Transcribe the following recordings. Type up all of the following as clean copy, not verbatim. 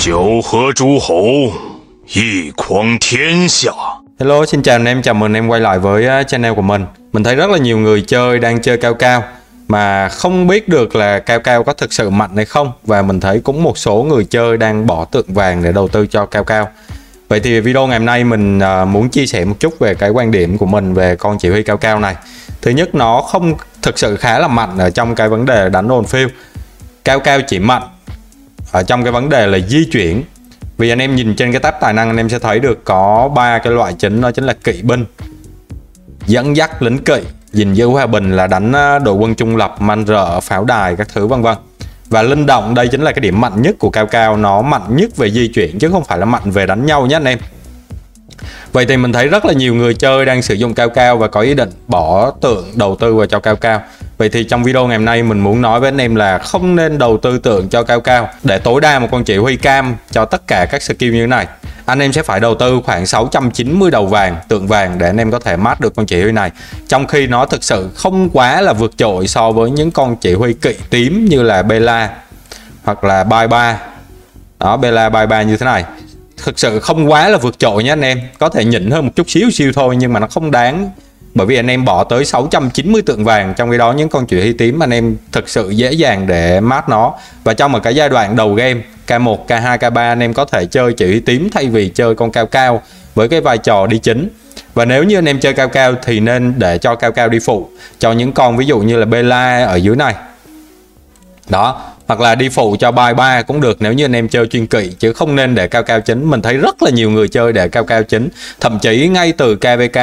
九合诸侯，一匡天下. Hello, xin chào anh em, chào mừng anh em quay lại với channel của mình. Mình thấy rất là nhiều người đang chơi cao cao mà không biết được là cao cao có thực sự mạnh hay không. Và mình thấy cũng một số người chơi đang bỏ tượng vàng để đầu tư cho cao cao. Vậy thì video ngày hôm nay mình muốn chia sẻ một chút về cái quan điểm của mình về con chỉ huy cao cao này. Thứ nhất, nó không thực sự khá là mạnh ở trong cái vấn đề đánh hồn phiêu. Cao cao chỉ mạnh ở trong cái vấn đề là di chuyển. Vì anh em nhìn trên cái tab tài năng anh em sẽ thấy được có 3 cái loại chính, đó chính là kỵ binh, dẫn dắt lính kỵ, gìn giữ hòa bình là đánh đội quân trung lập, man rợ, pháo đài các thứ vân vân. Và linh động đây chính là cái điểm mạnh nhất của cao cao, nó mạnh nhất về di chuyển chứ không phải là mạnh về đánh nhau nhé anh em. Vậy thì mình thấy rất là nhiều người chơi đang sử dụng cao cao và có ý định bỏ tượng đầu tư vào cho cao cao. Vậy thì trong video ngày hôm nay mình muốn nói với anh em là không nên đầu tư tượng cho cao cao để tối đa một con chỉ huy cam cho tất cả các skill như thế này. Anh em sẽ phải đầu tư khoảng 690 đầu vàng, tượng vàng để anh em có thể mát được con chỉ huy này. Trong khi nó thực sự không quá là vượt trội so với những con chỉ huy kỵ tím như là Bella hoặc là Bai Ba. Đó, Bella Bai Ba như thế này. Thực sự không quá là vượt trội nhé anh em. Có thể nhỉnh hơn một chút xíu thôi nhưng mà nó không đáng. Bởi vì anh em bỏ tới 690 tượng vàng, trong khi đó những con chỉ huy tím anh em thực sự dễ dàng để mát nó. Và trong một cái giai đoạn đầu game K1, K2, K3 anh em có thể chơi chỉ huy tím thay vì chơi con cao cao với cái vai trò đi chính. Và nếu như anh em chơi cao cao thì nên để cho cao cao đi phụ cho những con ví dụ như là Bella ở dưới này. Đó, hoặc là đi phụ cho Bai Ba cũng được nếu như anh em chơi chuyên kỵ, chứ không nên để cao cao chính. Mình thấy rất là nhiều người chơi để cao cao chính, thậm chí ngay từ KVK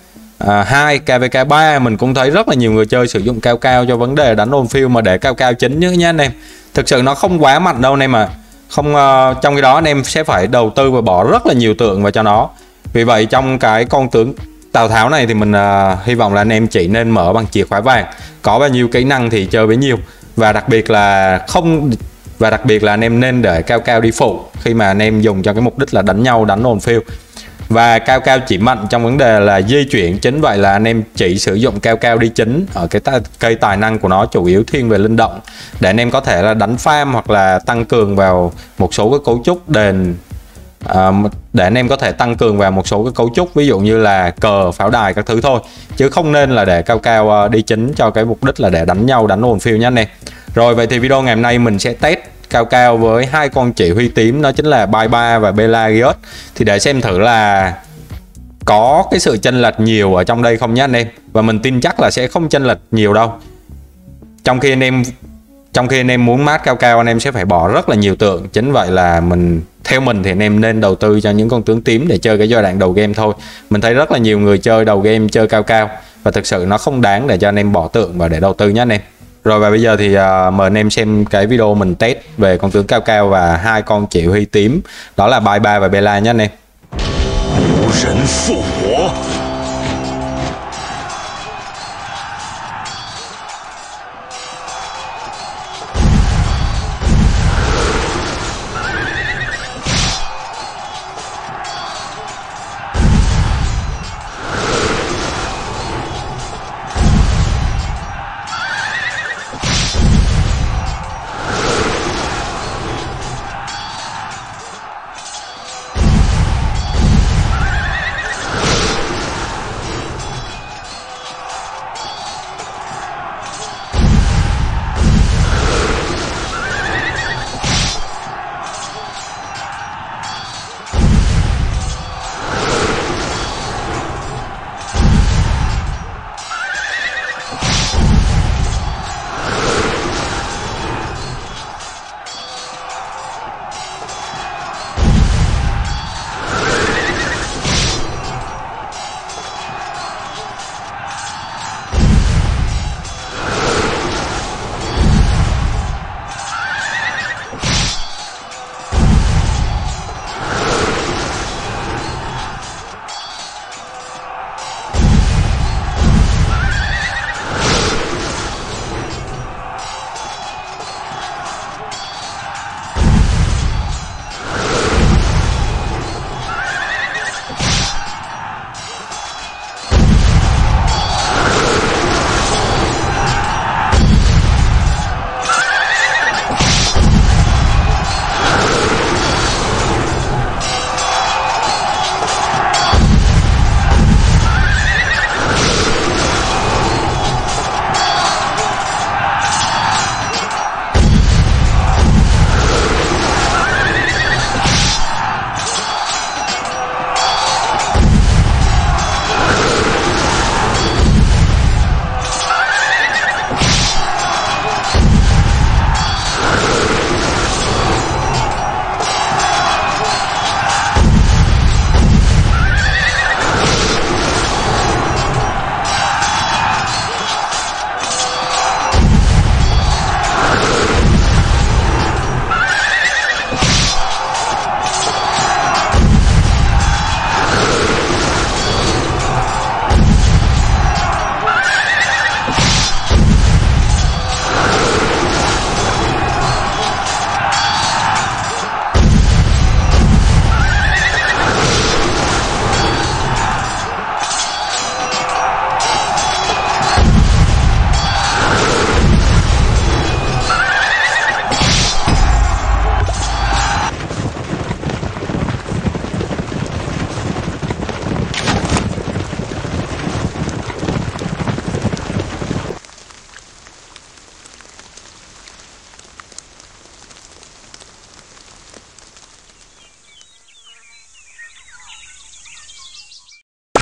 2, KVK 3 mình cũng thấy rất là nhiều người chơi sử dụng cao cao cho vấn đề đánh hồn phiêu mà để cao cao chính nhé anh em. Thực sự nó không quá mạnh đâu anh em mà. Không, trong cái đó anh em sẽ phải đầu tư và bỏ rất là nhiều tượng vào cho nó. Vì vậy trong cái con tướng Tào Tháo này thì mình hy vọng là anh em chỉ nên mở bằng chìa khóa vàng, có bao nhiêu kỹ năng thì chơi bấy nhiêu. Và đặc biệt là anh em nên để cao cao đi phụ khi mà anh em dùng cho cái mục đích là đánh nhau, đánh hồn phiêu. Và cao cao chỉ mạnh trong vấn đề là di chuyển, chính vậy là anh em chỉ sử dụng cao cao đi chính ở cái cây tài năng của nó chủ yếu thiên về linh động để anh em có thể là đánh farm hoặc là tăng cường vào một số cái cấu trúc đền, để anh em có thể tăng cường vào một số cái cấu trúc ví dụ như là cờ, pháo đài các thứ thôi, chứ không nên là để cao cao đi chính cho cái mục đích là để đánh nhau, đánh hồn phiêu nhé anh em. Rồi vậy thì video ngày hôm nay mình sẽ test cao cao với hai con chỉ huy tím, đó chính là Bai Ba và Pelagius, thì để xem thử là có cái sự chênh lệch nhiều ở trong đây không nhé anh em. Và mình tin chắc là sẽ không chênh lệch nhiều đâu. Trong khi anh em muốn mát cao cao anh em sẽ phải bỏ rất là nhiều tượng. Chính vậy là theo mình thì anh em nên đầu tư cho những con tướng tím để chơi cái giai đoạn đầu game thôi. Mình thấy rất là nhiều người chơi đầu game chơi cao cao và thực sự nó không đáng để cho anh em bỏ tượng và để đầu tư nhé anh em. Rồi và bây giờ thì mời anh em xem cái video mình test về con tướng cao cao và hai con chỉ huy tím, đó là Bai Ba và Bella nhé anh em.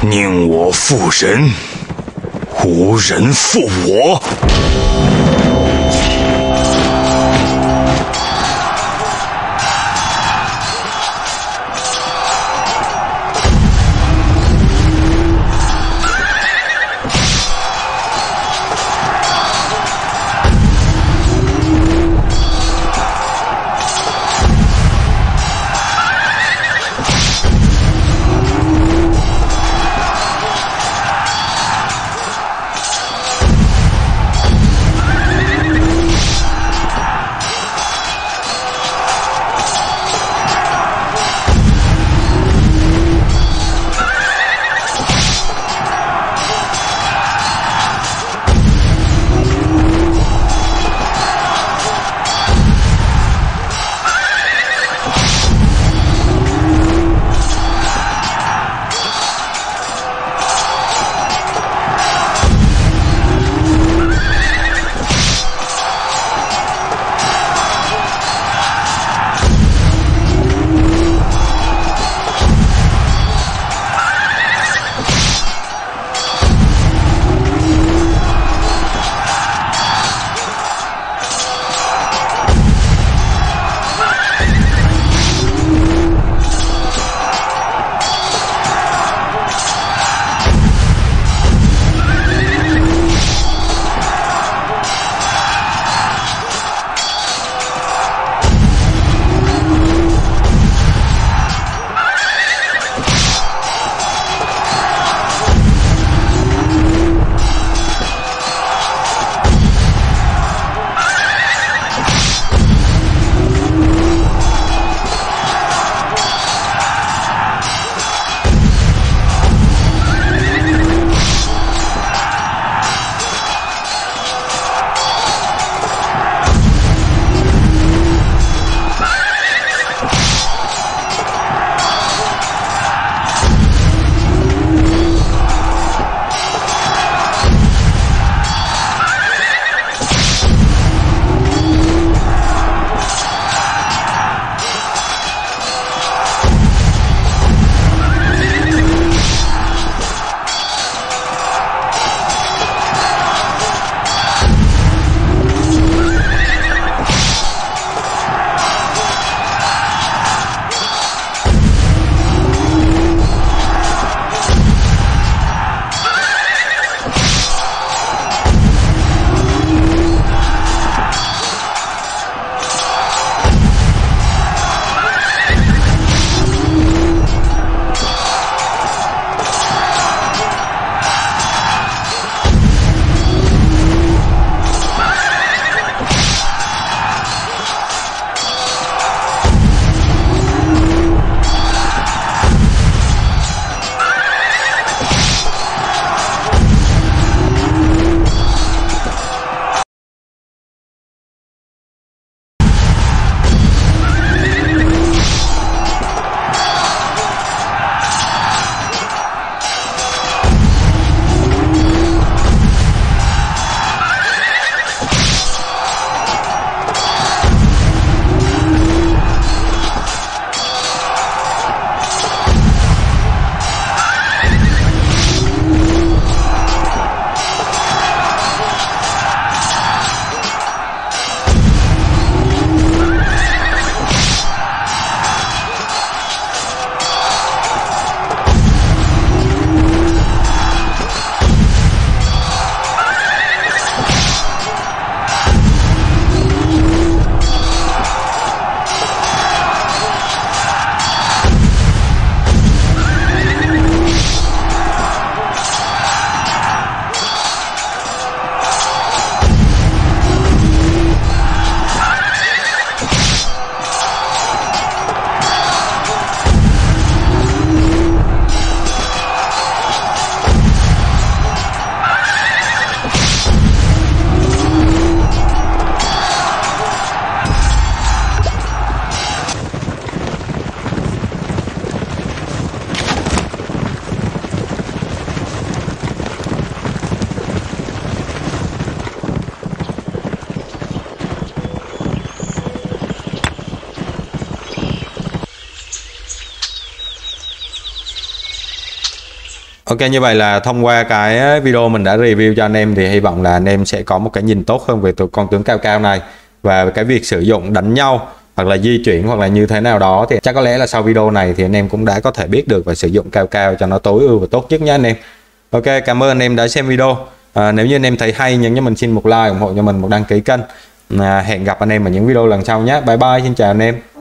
宁我负人，无人负我。 Ok, như vậy là thông qua cái video mình đã review cho anh em thì hy vọng là anh em sẽ có một cái nhìn tốt hơn về con tướng cao cao này, và cái việc sử dụng đánh nhau hoặc là di chuyển hoặc là như thế nào đó thì chắc có lẽ là sau video này thì anh em cũng đã có thể biết được và sử dụng cao cao cho nó tối ưu và tốt nhất nhé anh em. Ok, cảm ơn anh em đã xem video. Nếu như anh em thấy hay nhấn cho mình xin một like, ủng hộ cho mình, một đăng ký kênh. Hẹn gặp anh em ở những video lần sau nhé. Bye bye, xin chào anh em.